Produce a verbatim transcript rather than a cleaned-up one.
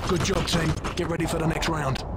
Good job, team. Get ready for the next round.